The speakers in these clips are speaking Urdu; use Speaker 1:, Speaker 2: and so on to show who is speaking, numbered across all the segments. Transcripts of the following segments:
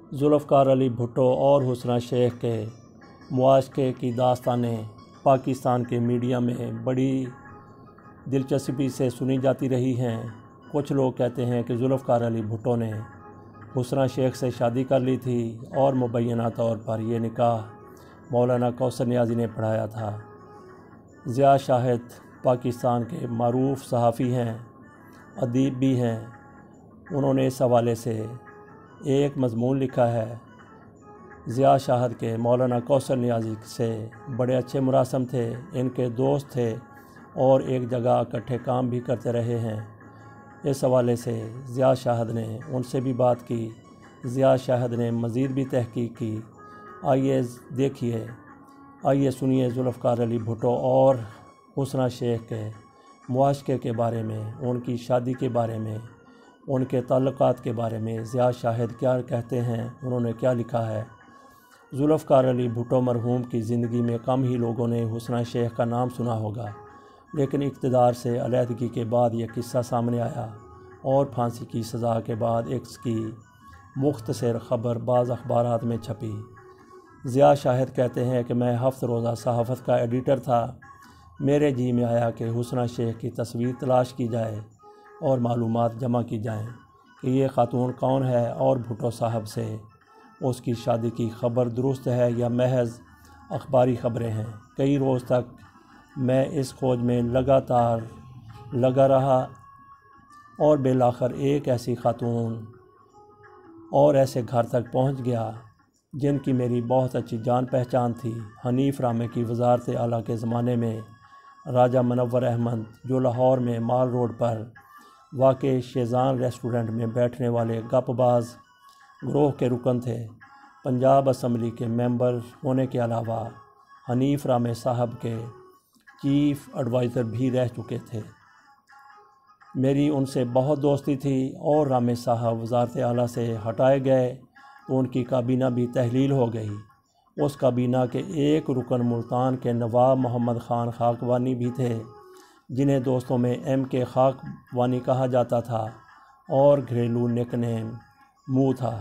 Speaker 1: ذوالفقار علی بھٹو اور حسنہ شیخ کے معاشقے کی داستانیں پاکستان کے میڈیا میں بڑی دلچسپی سے سنی جاتی رہی ہیں۔ کچھ لوگ کہتے ہیں کہ ذوالفقار علی بھٹو نے حسنہ شیخ سے شادی کر لی تھی اور مبینہ طور پر یہ نکاح مولانا کوثر نیازی نے پڑھایا تھا۔ ضیاء شاہد پاکستان کے معروف صحافی ہیں، ادیب بھی ہیں۔ انہوں نے اس حوالے سے ایک مضمون لکھا ہے۔ ضیاء شاہد کے مولانا کوثر نیازی سے بڑے اچھے مراسم تھے، ان کے دوست تھے اور ایک جگہ اکٹھے کام بھی کرتے رہے ہیں۔ اس حوالے سے ضیاء شاہد نے ان سے بھی بات کی۔ ضیاء شاہد نے مزید بھی تحقیق کی۔ آئیے سنیے ذوالفقار علی بھٹو اور حسنہ شیخ کے معاشقے کے بارے میں، ان کی شادی کے بارے میں، ان کے تعلقات کے بارے میں ضیاء شاہد کیا کہتے ہیں، انہوں نے کیا لکھا ہے۔ ذوالفقار علی بھٹو مرحوم کی زندگی میں کم ہی لوگوں نے حسنہ شیخ کا نام سنا ہوگا، لیکن اقتدار سے علیحدگی کے بعد یہ قصہ سامنے آیا اور پھانسی کی سزا کے بعد اس کی مختصر خبر بعض اخبارات میں چھپی۔ ضیاء شاہد کہتے ہیں کہ میں ہفت روزہ صحافت کا ایڈیٹر تھا۔ میرے جی میں آیا کہ حسنہ شیخ کی تصویر تلاش کی جائے اور معلومات جمع کی جائیں کہ یہ خاتون کون ہے اور بھٹو صاحب سے اس کی شادی کی خبر درست ہے یا محض اخباری خبریں ہیں۔ کئی روز تک میں اس کھوج میں لگاتار لگا رہا اور بالآخر ایک ایسی خاتون اور ایسے گھر تک پہنچ گیا جن کی میری بہت اچھی جان پہچان تھی۔ حنیف رامے کی وزارت اعلیٰ کے زمانے میں راجہ منور احمد، جو لاہور میں مال روڈ پر واقع شیزان ریسٹورنٹ میں بیٹھنے والے گپ باز گروہ کے رکن تھے، پنجاب اسمبلی کے ممبر ہونے کے علاوہ حنیف رامے صاحب کے چیف ایڈوائزر بھی رہ چکے تھے۔ میری ان سے بہت دوستی تھی اور رامے صاحب وزارت اعلیٰ سے ہٹائے گئے تو ان کی کابینہ بھی تحلیل ہو گئی۔ اس کابینہ کے ایک رکن ملتان کے نواب محمد خان خاکوانی بھی تھے، جنہیں دوستوں میں ایم کے خاکوانی کہا جاتا تھا اور گھریلو نک نیم مو تھا۔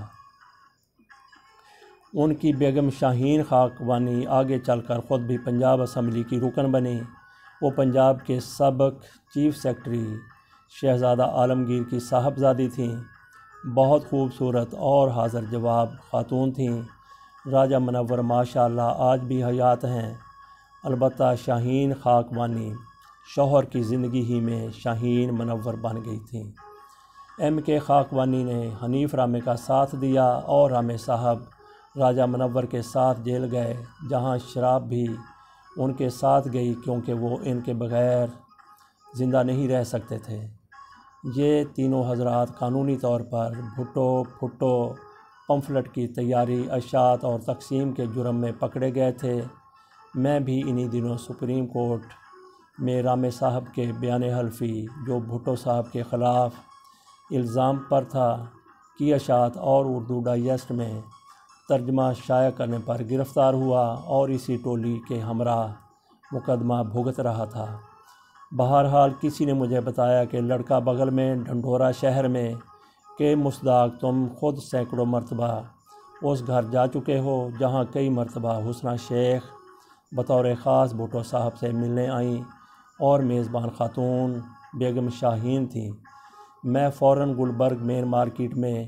Speaker 1: ان کی بیگم شاہین خاکوانی آگے چل کر خود بھی پنجاب اسمبلی کی رکن بنی۔ وہ پنجاب کے سابق چیف سیکرٹری شہزادہ عالمگیر کی صاحبزادی تھیں۔ بہت خوبصورت اور حاضر جواب خاتون تھیں۔ راجہ منور ماشاء اللہ آج بھی حیات ہیں، البتہ شاہین خاکوانی شوہر کی زندگی ہی میں شاہین منور بن گئی تھیں۔ ایم کے خاکوانی نے حنیف رامے کا ساتھ دیا اور رامے صاحب راجہ منور کے ساتھ جیل گئے، جہاں شراب بھی ان کے ساتھ گئی کیونکہ وہ ان کے بغیر زندہ نہیں رہ سکتے تھے۔ یہ تینوں حضرات قانونی طور پر بھٹو پمفلٹ کی تیاری، اشاعت اور تقسیم کے جرم میں پکڑے گئے تھے۔ میں بھی انہی دنوں سپریم کورٹ میں رامے صاحب کے بیان حلفی، جو بھٹو صاحب کے خلاف الزام پر تھا، کی اشاعت اور اردو ڈائجسٹ میں ترجمہ شائع کرنے پر گرفتار ہوا اور اسی ٹولی کے ہمراہ مقدمہ بھگت رہا تھا۔ بہرحال کسی نے مجھے بتایا کہ لڑکا بغل میں ڈھنڈورا شہر میں کہ مصداق تم خود سینکڑوں مرتبہ اس گھر جا چکے ہو جہاں کئی مرتبہ حسنہ شیخ بطور خاص بھٹو صاحب سے ملنے آئیں اور میزبان خاتون بیگم شاہین تھیں۔ میں فوراً گلبرگ مین مارکیٹ میں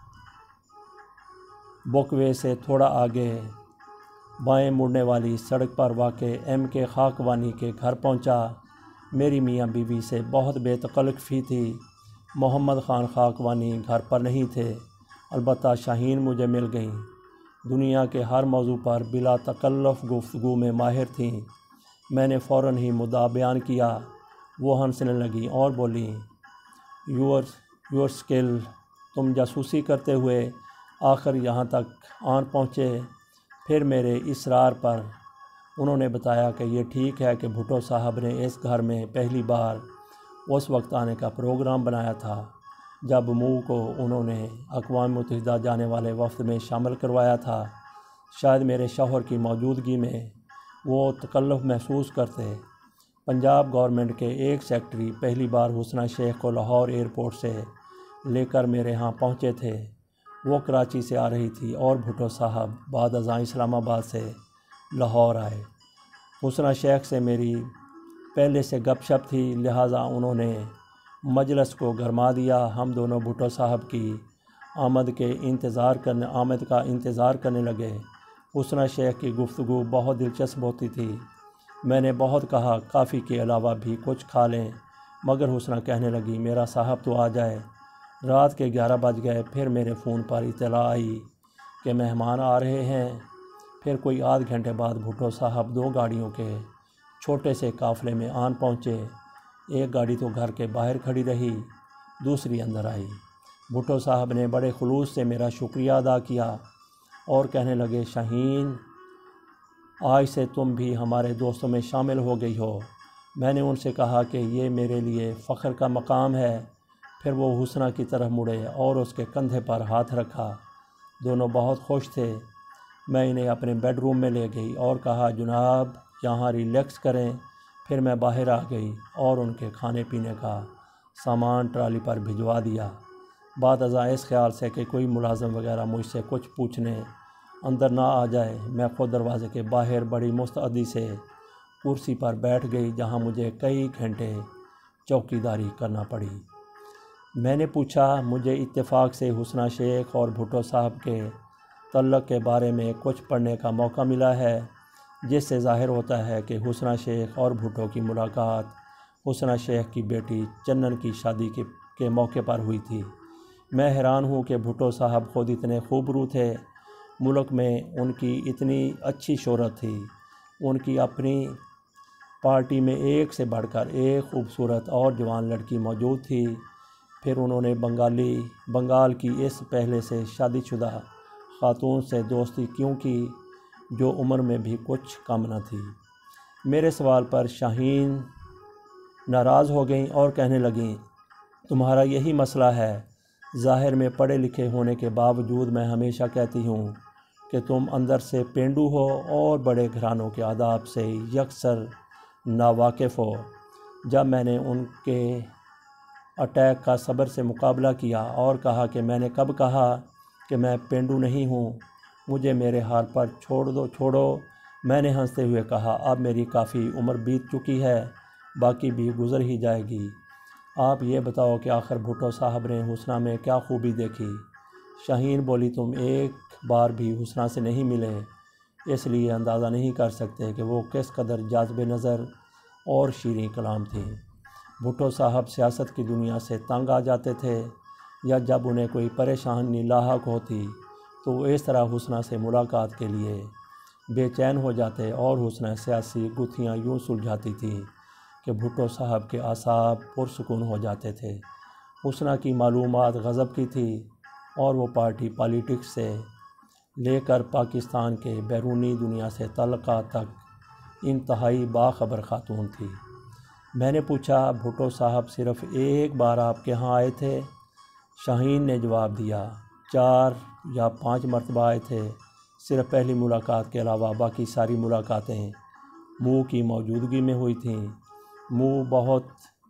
Speaker 1: بک وے سے تھوڑا آگے بائیں مڑنے والی سڑک پر واقع ایم کے خاکوانی کے گھر پہنچا۔ میری میاں بیوی سے بہت بے تکلفی تھی۔ محمد خان خاکوانی گھر پر نہیں تھے، البتہ شاہین مجھے مل گئیں۔ دنیا کے ہر موضوع پر بلا تکلف گفتگو میں ماہر تھیں۔ میں نے فوراً ہی مدعا بیان کیا۔ وہ ہنسنے لگیں اور بولیں، یور اسکل، تم جاسوسی کرتے ہوئے آخر یہاں تک آن پہنچے۔ پھر میرے اصرار پر انہوں نے بتایا کہ یہ ٹھیک ہے کہ بھٹو صاحب نے اس گھر میں پہلی بار اس وقت آنے کا پروگرام بنایا تھا جب مو کو انہوں نے اقوام متحدہ جانے والے وفد میں شامل کروایا تھا۔ شاید میرے شوہر کی موجودگی میں وہ تکلف محسوس کرتے۔ پنجاب گورنمنٹ کے ایک سیکرٹری پہلی بار حسنہ شیخ کو لاہور ایئرپورٹ سے لے کر میرے ہاں پہنچے تھے۔ وہ کراچی سے آ رہی تھی اور بھٹو صاحب بعد ازاں اسلام آباد سے لاہور آئے۔ حسنہ شیخ سے میری پہلے سے گپ شپ تھی، لہٰذا انہوں نے مجلس کو گرما دیا۔ ہم دونوں بھٹو صاحب کی آمد کا انتظار کرنے لگے۔ حسنہ شیخ کی گفتگو بہت دلچسپ ہوتی تھی۔ میں نے بہت کہا کافی کے علاوہ بھی کچھ کھا لیں، مگر حسنہ کہنے لگی میرا صاحب تو آ جائے۔ رات کے 11 بج گئے، پھر میرے فون پر اطلاع آئی کہ مہمان آ رہے ہیں۔ پھر کوئی آدھ گھنٹے بعد بھٹو صاحب 2 گاڑیوں کے چھوٹے سے قافلے میں آن پہنچے۔ ایک گاڑی تو گھر کے باہر کھڑی رہی، دوسری اندر آئی۔ بھٹو صاحب نے بڑے خلوص سے میرا شکریہ ادا کیا اور کہنے لگے شاہین، آج سے تم بھی ہمارے دوستوں میں شامل ہو گئی ہو۔ میں نے ان سے کہا کہ یہ میرے لیے فخر کا مقام ہے۔ پھر وہ حسنہ کی طرف مڑے اور اس کے کندھے پر ہاتھ رکھا۔ دونوں بہت خوش تھے۔ میں انہیں اپنے بیڈ روم میں لے گئی اور کہا جناب یہاں ریلیکس کریں۔ پھر میں باہر آ گئی اور ان کے کھانے پینے کا سامان ٹرالی پر بھجوا دیا۔ بعد ازاں اس خیال سے کہ کوئی ملازم وغیرہ مجھ سے کچھ پوچھنے اندر نہ آ جائے، میں خود دروازے کے باہر بڑی مستعدی سے کرسی پر بیٹھ گئی، جہاں مجھے کئی گھنٹے چوکیداری کرنا پڑی۔ میں نے پوچھا مجھے اتفاق سے حسنہ شیخ اور بھٹو صاحب کے تعلق کے بارے میں کچھ پڑھنے کا موقع ملا ہے، جس سے ظاہر ہوتا ہے کہ حسنہ شیخ اور بھٹو کی ملاقات حسنہ شیخ کی بیٹی چنن کی شادی کے موقع پر ہوئی تھی۔ میں حیران ہوں کہ بھٹو صاحب خود اتنے خوبرو تھے، ملک میں ان کی اتنی اچھی شہرت تھی، ان کی اپنی پارٹی میں ایک سے بڑھ کر ایک خوبصورت اور جوان لڑکی موجود تھی۔ پھر انہوں نے بنگال کی اس پہلے سے شادی شدہ خاتون سے دوستی کیوں کی جو عمر میں بھی کچھ کم نہ تھی؟ میرے سوال پر شاہین ناراض ہو گئیں اور کہنے لگیں تمہارا یہی مسئلہ ہے۔ ظاہر میں پڑھے لکھے ہونے کے باوجود میں ہمیشہ کہتی ہوں کہ تم اندر سے پینڈو ہو اور بڑے گھرانوں کے آداب سے یکسر ناواقف ہو۔ جب میں نے ان کے اٹیک کا صبر سے مقابلہ کیا اور کہا کہ میں نے کب کہا کہ میں پینڈو نہیں ہوں، مجھے میرے حال پر چھوڑو، میں نے ہنستے ہوئے کہا اب میری کافی عمر بیت چکی ہے، باقی بھی گزر ہی جائے گی۔ آپ یہ بتاؤ کہ آخر بھٹو صاحب نے حسنہ میں کیا خوبی دیکھی؟ شاہین بولی تم ایک بار بھی حسنہ سے نہیں ملے، اس لیے اندازہ نہیں کر سکتے کہ وہ کس قدر جاذب نظر اور شیریں کلام تھی۔ بھٹو صاحب سیاست کی دنیا سے تنگ آ جاتے تھے یا جب انہیں کوئی پریشانی لاحق ہوتی تو وہ اس طرح حسنہ سے ملاقات کے لیے بے چین ہو جاتے اور حسنہ سیاسی گتھیاں یوں سلجھاتی تھی کہ بھٹو صاحب کے اعصاب پرسکون ہو جاتے تھے۔ حسنہ کی معلومات غضب کی تھی اور وہ پارٹی پالیٹکس سے لے کر پاکستان کے بیرونی دنیا سے تعلقات تک انتہائی باخبر خاتون تھی۔ میں نے پوچھا بھٹو صاحب صرف ایک بار آپ کے ہاں آئے تھے؟ شاہین نے جواب دیا 4 یا 5 مرتبہ آئے تھے، صرف پہلی ملاقات کے علاوہ باقی ساری ملاقاتیں منہ کی موجودگی میں ہوئی تھیں۔ منہ بہت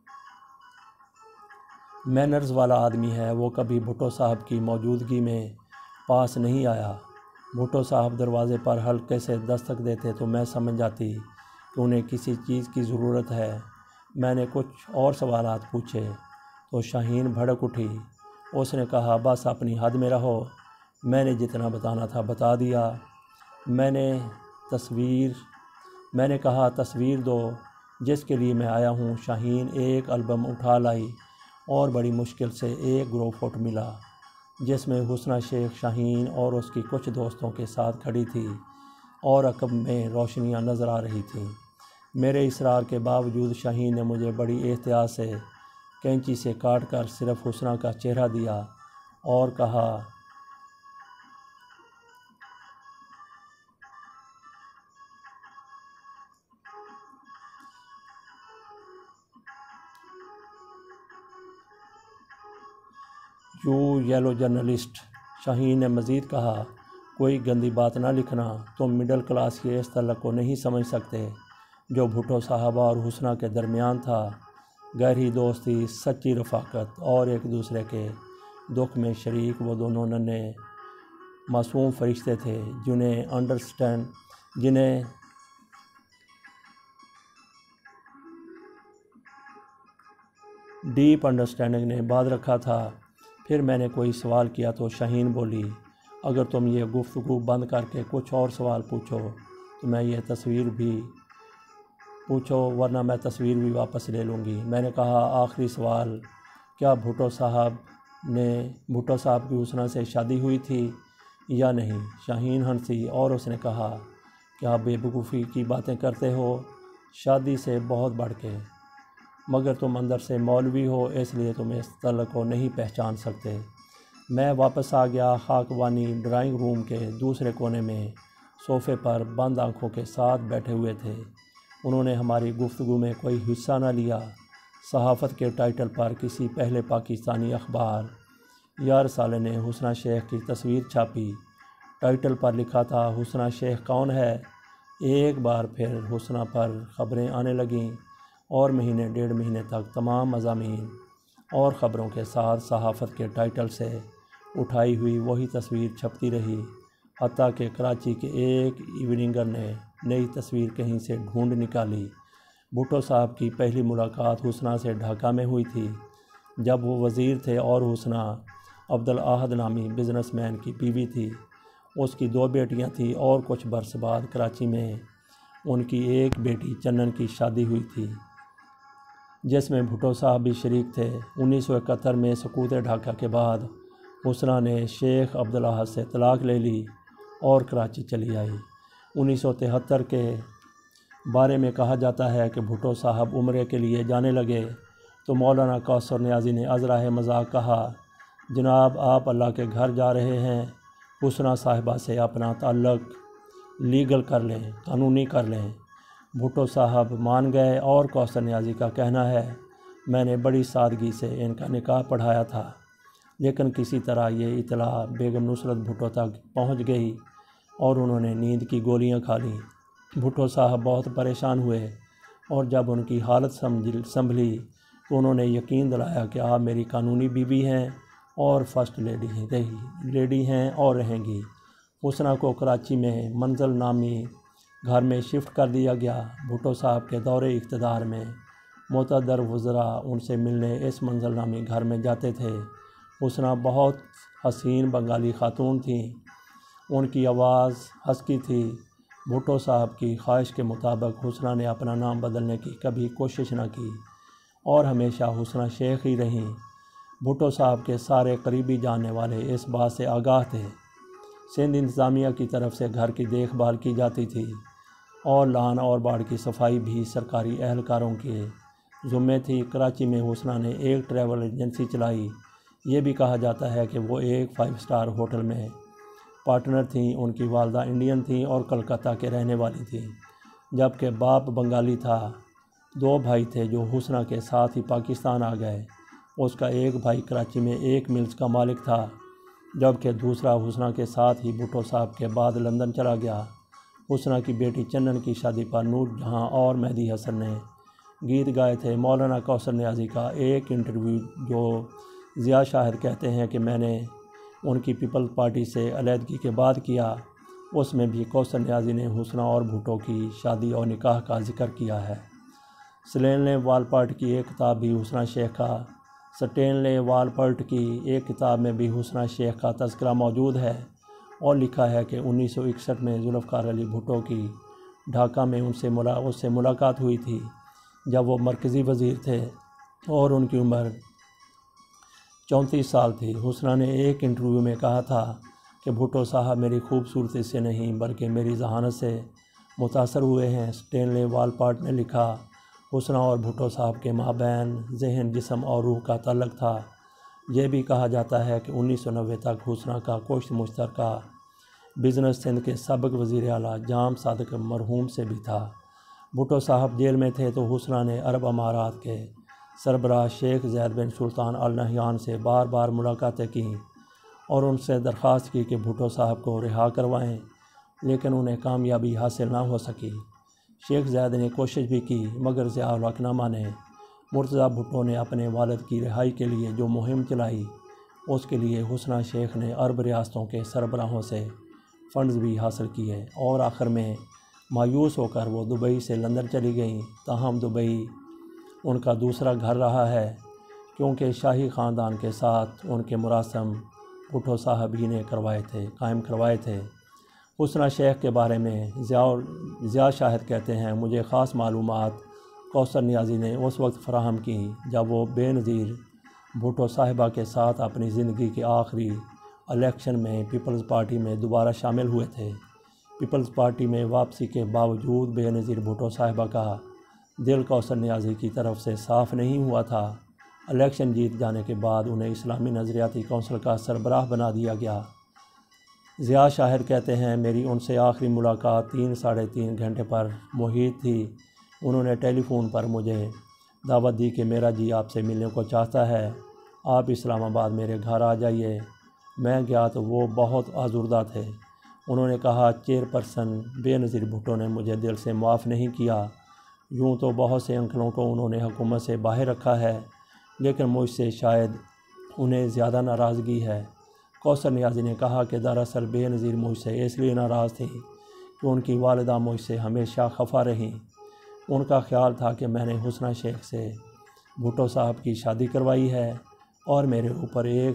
Speaker 1: مینرز والا آدمی ہے، وہ کبھی بھٹو صاحب کی موجودگی میں پاس نہیں آیا۔ بھٹو صاحب دروازے پر ہلکے سے دستک دیتے تو میں سمجھ جاتی کہ انہیں کسی چیز کی ضرورت ہے۔ میں نے کچھ اور سوالات پوچھے تو شاہین بھڑک اٹھی۔ اس نے کہا بس اپنی حد میں رہو، میں نے جتنا بتانا تھا بتا دیا۔ میں نے کہا تصویر دو جس کے لیے میں آیا ہوں۔ شاہین ایک البم اٹھا لائی اور بڑی مشکل سے ایک گروپ فوٹو ملا جس میں حسنہ شیخ شاہین اور اس کی کچھ دوستوں کے ساتھ کھڑی تھی اور عقب میں روشنیاں نظر آ رہی تھیں۔ میرے اصرار کے باوجود شاہین نے مجھے بڑی احتیاط سے کینچی سے کاٹ کر صرف حسنہ کا چہرہ دیا اور کہا یو یلو جرنلسٹ۔ شاہین نے مزید کہا کوئی گندی بات نہ لکھنا، تم مڈل کلاس کے اس تعلق کو نہیں سمجھ سکتے جو بھٹو صاحبہ اور حسنہ کے درمیان تھا۔ گہری دوستی، سچی رفاقت اور ایک دوسرے کے دکھ میں شریک وہ دونوں ننھے معصوم فرشتے تھے جنہیں ڈیپ انڈرسٹینڈنگ نے باندھ رکھا تھا۔ پھر میں نے کوئی سوال کیا تو شاہین بولی، اگر تم یہ گفتگو بند کر کے کچھ اور سوال پوچھو تو میں یہ تصویر بھی پوچھو ورنہ میں تصویر بھی واپس لے لوں گی۔ میں نے کہا، آخری سوال، کیا بھٹو صاحب کی حسنہ سے شادی ہوئی تھی یا نہیں؟ شاہین ہنسی اور اس نے کہا، کیا بے وقوفی کی باتیں کرتے ہو، شادی سے بہت بڑھ کے، مگر تم اندر سے مولوی ہو اس لیے تم اس تعلق کو نہیں پہچان سکتے۔ میں واپس آ گیا۔ خاکوانی ڈرائنگ روم کے دوسرے کونے میں صوفے پر بند آنکھوں کے ساتھ بیٹھے ہوئے تھے۔ انہوں نے ہماری گفتگو میں کوئی حصہ نہ لیا۔ صحافت کے ٹائٹل پر کسی پہلے پاکستانی اخبار یا رسالے نے حسنہ شیخ کی تصویر چھاپی۔ ٹائٹل پر لکھا تھا، حسنہ شیخ کون ہے؟ ایک بار پھر حسنہ پر خبریں آنے لگیں اور مہینے ڈیڑھ مہینے تک تمام مضامین اور خبروں کے ساتھ صحافت کے ٹائٹل سے اٹھائی ہوئی وہی تصویر چھپتی رہی، حتیٰ کہ کراچی کے ایک ایوننگر نے نئی تصویر کہیں سے ڈھونڈ نکالی۔ بھٹو صاحب کی پہلی ملاقات حسنہ سے ڈھاکہ میں ہوئی تھی، جب وہ وزیر تھے اور حسنہ عبدالاحد نامی بزنس مین کی بیوی تھی۔ اس کی 2 بیٹیاں تھیں اور کچھ برس بعد کراچی میں ان کی ایک بیٹی چنن کی شادی ہوئی تھی، جس میں بھٹو صاحب بھی شریک تھے۔ 1971 میں سقوط ڈھاکہ کے بعد حسنہ نے شیخ عبدالاحد سے طلاق لے لی اور کراچی چلی آئی۔ 1973 کے بارے میں کہا جاتا ہے کہ بھٹو صاحب عمرے کے لیے جانے لگے تو مولانا کوثر نیازی نے ازراہ مذاق کہا، جناب آپ اللہ کے گھر جا رہے ہیں، حسنہ صاحبہ سے اپنا تعلق لیگل کر لیں، قانونی کر لیں۔ بھٹو صاحب مان گئے اور کوثر نیازی کا کہنا ہے، میں نے بڑی سادگی سے ان کا نکاح پڑھایا تھا، لیکن کسی طرح یہ اطلاع بیگم نصرت بھٹو تک پہنچ گئی اور انہوں نے نیند کی گولیاں کھا لیں۔ بھٹو صاحب بہت پریشان ہوئے اور جب ان کی حالت سنبھلی تو انہوں نے یقین دلایا کہ آپ میری قانونی بیوی ہیں اور فرسٹ لیڈی ہیں اور رہیں گی۔ حسنہ کو کراچی میں منزل نامی گھر میں شفٹ کر دیا گیا۔ بھٹو صاحب کے دور اقتدار میں معتبر وزراء ان سے ملنے اس منزل نامی گھر میں جاتے تھے۔ حسنہ بہت حسین بنگالی خاتون تھیں، ان کی آواز ہسکی تھی۔ بھٹو صاحب کی خواہش کے مطابق حسنہ نے اپنا نام بدلنے کی کبھی کوشش نہ کی اور ہمیشہ حسنہ شیخ ہی رہیں۔ بھٹو صاحب کے سارے قریبی جاننے والے اس بات سے آگاہ تھے۔ سندھ انتظامیہ کی طرف سے گھر کی دیکھ بھال کی جاتی تھی اور لان اور باڑ کی صفائی بھی سرکاری اہلکاروں کے ذمے تھی۔ کراچی میں حسنہ نے ایک ٹریول ایجنسی چلائی۔ یہ بھی کہا جاتا ہے کہ وہ ایک 5 اسٹار ہوٹل میں پارٹنر تھیں۔ ان کی والدہ انڈین تھیں اور کلکتہ کے رہنے والی تھیں، جبکہ باپ بنگالی تھا۔ 2 بھائی تھے جو حسنہ کے ساتھ ہی پاکستان آ گئے۔ اس کا ایک بھائی کراچی میں ایک ملز کا مالک تھا، جبکہ دوسرا حسنہ کے ساتھ ہی بھٹو صاحب کے بعد لندن چلا گیا۔ حسنہ کی بیٹی چنن کی شادی پر نور جہاں اور مہدی حسن نے گیت گائے تھے۔ مولانا کوثر نیازی کا ایک انٹرویو جو ضیاء شاہد کہتے ہیں کہ میں نے ان کی پیپلز پارٹی سے علیحدگی کے بعد کیا، اس میں بھی کوثر نیازی نے حسنہ اور بھٹو کی شادی اور نکاح کا ذکر کیا ہے۔ سٹینلے والپرٹ کی ایک کتاب بھی حسنہ شیخ کا تذکرہ موجود ہے اور لکھا ہے کہ 1961 میں ذوالفقار علی بھٹو کی ڈھاکہ میں اس سے ملاقات ہوئی تھی جب وہ مرکزی وزیر تھے اور ان کی عمر 34 سال تھی۔ حسنہ نے ایک انٹرویو میں کہا تھا کہ بھٹو صاحب میری خوبصورتی سے نہیں بلکہ میری ذہانت سے متاثر ہوئے ہیں۔ سٹینلے والپرٹ نے لکھا، حسنہ اور بھٹو صاحب کے مابین ذہن، جسم اور روح کا تعلق تھا۔ یہ بھی کہا جاتا ہے کہ 1990 تک حسنہ کا کچھ مشترکہ بزنس سندھ کے سابق وزیر اعلیٰ جام صادق مرحوم سے بھی تھا۔ بھٹو صاحب جیل میں تھے تو حسنہ نے عرب امارات کے سربراہ شیخ زید بن سلطان آل نہیان سے بار بار ملاقاتیں کیں اور ان سے درخواست کی کہ بھٹو صاحب کو رہا کروائیں، لیکن انہیں کامیابی حاصل نہ ہو سکی۔ شیخ زید نے کوشش بھی کی مگر ضیاء الحق نہ مانے۔ مرتضیٰ بھٹو نے اپنے والد کی رہائی کے لیے جو مہم چلائی اس کے لیے حسنہ شیخ نے عرب ریاستوں کے سربراہوں سے فنڈز بھی حاصل کیے اور آخر میں مایوس ہو کر وہ دبئی سے لندن چلی گئیں۔ تاہم دبئی ان کا دوسرا گھر رہا ہے، کیونکہ شاہی خاندان کے ساتھ ان کے مراسم بھٹو صاحب ہی نے قائم کروائے تھے۔ حسنہ شیخ کے بارے میں ضیاء شاہد کہتے ہیں، مجھے خاص معلومات کوثر نیازی نے اس وقت فراہم کی جب وہ بے نظیر بھٹو صاحبہ کے ساتھ اپنی زندگی کے آخری الیکشن میں پیپلز پارٹی میں دوبارہ شامل ہوئے تھے۔ پیپلز پارٹی میں واپسی کے باوجود بے نظیر بھٹو صاحبہ کا دل کوثر نیازی کی طرف سے صاف نہیں ہوا تھا۔ الیکشن جیت جانے کے بعد انہیں اسلامی نظریاتی کونسل کا سربراہ بنا دیا گیا۔ ضیاء شاہد کہتے ہیں، میری ان سے آخری ملاقات 3-3.5 گھنٹے پر محیط تھی۔ انہوں نے ٹیلی فون پر مجھے دعوت دی کہ میرا جی آپ سے ملنے کو چاہتا ہے، آپ اسلام آباد میرے گھر آ جائیے۔ میں گیا تو وہ بہت آزردہ تھے۔ انہوں نے کہا، چیئرپرسن بے نظیر بھٹو نے مجھے دل سے معاف نہیں کیا۔ یوں تو بہت سے انکلوں کو انہوں نے حکومت سے باہر رکھا ہے، لیکن مجھ سے شاید انہیں زیادہ ناراضگی ہے۔ کوثر نیازی نے کہا کہ دراصل بے نظیر مجھ سے اس لیے ناراض تھی کہ ان کی والدہ مجھ سے ہمیشہ خفا رہیں۔ ان کا خیال تھا کہ میں نے حسنہ شیخ سے بھٹو صاحب کی شادی کروائی ہے اور میرے اوپر ایک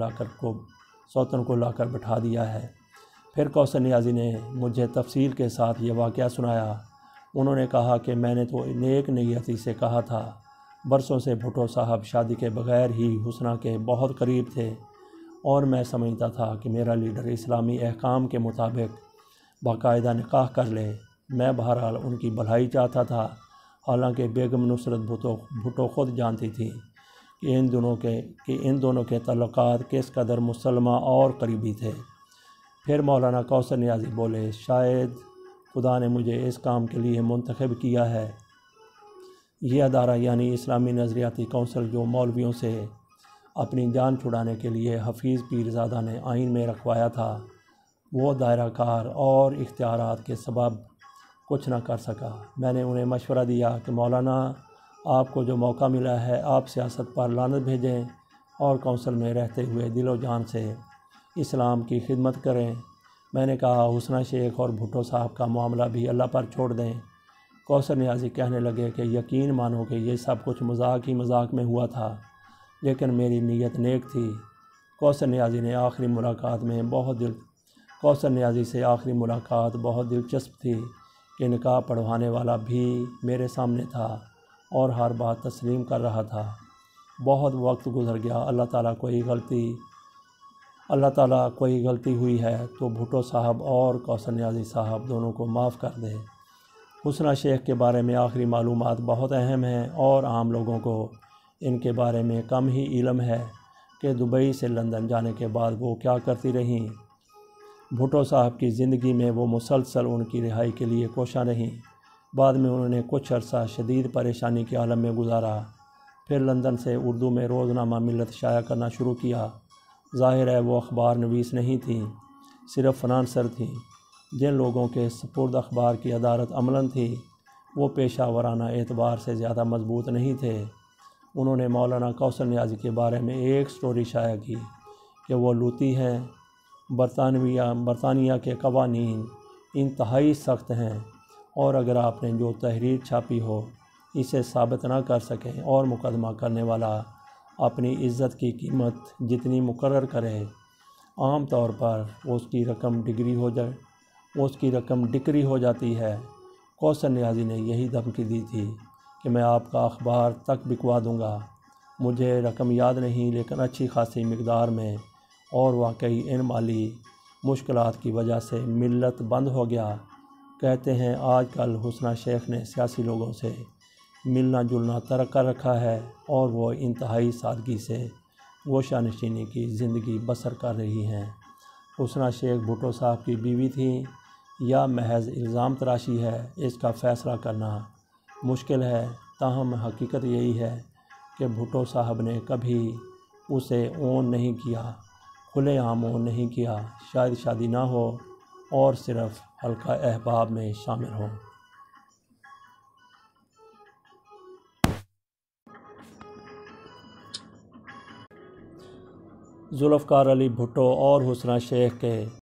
Speaker 1: سوتن کو لا کر بٹھا دیا ہے۔ پھر کوثر نیازی نے مجھے تفصیل کے ساتھ یہ واقعہ سنایا۔ انہوں نے کہا کہ میں نے تو نیک نیتی سے کہا تھا، برسوں سے بھٹو صاحب شادی کے بغیر ہی حسنہ کے بہت قریب تھے اور میں سمجھتا تھا کہ میرا لیڈر اسلامی احکام کے مطابق باقاعدہ نکاح کر لے۔ میں بہرحال ان کی بھلائی چاہتا تھا، حالانکہ بیگم نصرت بھٹو خود جانتی تھی کہ ان دونوں کے تعلقات کس قدر مسلمہ اور قریبی تھے۔ پھر مولانا کوثر نیازی بولے، شاید خدا نے مجھے اس کام کے لیے منتخب کیا ہے۔ یہ ادارہ یعنی اسلامی نظریاتی کونسل جو مولویوں سے اپنی جان چھڑانے کے لیے حفیظ پیرزادہ نے آئین میں رکھوایا تھا، وہ دائرہ کار اور اختیارات کے سبب کچھ نہ کر سکا۔ میں نے انہیں مشورہ دیا کہ مولانا، آپ کو جو موقع ملا ہے آپ سیاست پر لعنت بھیجیں اور کونسل میں رہتے ہوئے دل و جان سے اسلام کی خدمت کریں۔ میں نے کہا، حسنہ شیخ اور بھٹو صاحب کا معاملہ بھی اللہ پر چھوڑ دیں۔ کوثر نیازی کہنے لگے کہ یقین مانو کہ یہ سب کچھ مذاق ہی مذاق میں ہوا تھا، لیکن میری نیت نیک تھی۔ کوثر نیازی سے آخری ملاقات بہت دلچسپ تھی کہ نکاح پڑھوانے والا بھی میرے سامنے تھا اور ہر بات تسلیم کر رہا تھا۔ بہت وقت گزر گیا۔ اللہ تعالیٰ کوئی غلطی ہوئی ہے تو بھٹو صاحب اور کوثر نیازی صاحب دونوں کو معاف کر دے۔ حسنہ شیخ کے بارے میں آخری معلومات بہت اہم ہیں اور عام لوگوں کو ان کے بارے میں کم ہی علم ہے کہ دبئی سے لندن جانے کے بعد وہ کیا کرتی رہیں۔ بھٹو صاحب کی زندگی میں وہ مسلسل ان کی رہائی کے لیے کوشاں رہیں۔ بعد میں انہوں نے کچھ عرصہ شدید پریشانی کے عالم میں گزارا، پھر لندن سے اردو میں روزنامہ ملت شائع کرنا شروع کیا۔ ظاہر ہے وہ اخبار نویس نہیں تھیں، صرف فنانسر تھیں۔ جن لوگوں کے سپرد اخبار کی ادارت عملاً تھی، وہ پیشہ ورانہ اعتبار سے زیادہ مضبوط نہیں تھے۔ انہوں نے مولانا کوثر نیازی کے بارے میں ایک سٹوری شائع کی کہ وہ لوطی ہیں۔ برطانیہ کے قوانین انتہائی سخت ہیں اور اگر آپ نے جو تحریر چھاپی ہو اسے ثابت نہ کر سکیں اور مقدمہ کرنے والا اپنی عزت کی قیمت جتنی مقرر کرے، عام طور پر اس کی رقم ڈکری ہو جاتی ہے۔ کوثر نیازی نے یہی دھمکی دی تھی کہ میں آپ کا اخبار تک بکوا دوں گا۔ مجھے رقم یاد نہیں، لیکن اچھی خاصی مقدار میں، اور واقعی ان مالی مشکلات کی وجہ سے ملت بند ہو گیا۔ کہتے ہیں آج کل حسنہ شیخ نے سیاسی لوگوں سے ملنا جلنا ترک کر رکھا ہے اور وہ انتہائی سادگی سے گوشہ نشینی کی زندگی بسر کر رہی ہیں۔ حسنہ شیخ بھٹو صاحب کی بیوی تھیں یا محض الزام تراشی ہے، اس کا فیصلہ کرنا مشکل ہے، تاہم حقیقت یہی ہے کہ بھٹو صاحب نے کبھی اسے اون نہیں کیا، کھلے عام اون نہیں کیا، شاید شادی نہ ہو اور صرف حلقہ احباب میں شامل ہوں۔ ذوالفقار علی بھٹو اور حسنہ شیخ کے